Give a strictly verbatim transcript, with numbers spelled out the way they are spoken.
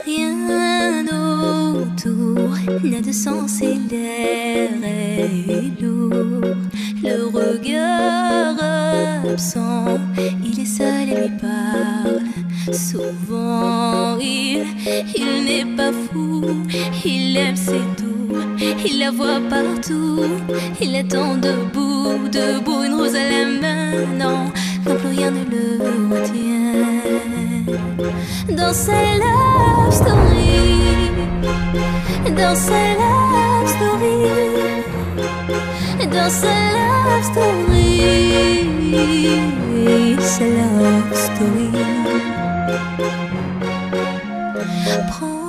Rien autour n'a de sens et l'air est lourd. Le regard absent, il est seul et lui parle. Souvent il, il n'est pas fou, il aime ses tours, il la voit partout. Il attend debout, debout, une rose à la main. Non, non plus rien ne le retient. Dans sa love story, dans sa love story, dans sa love story, sa love story. Prends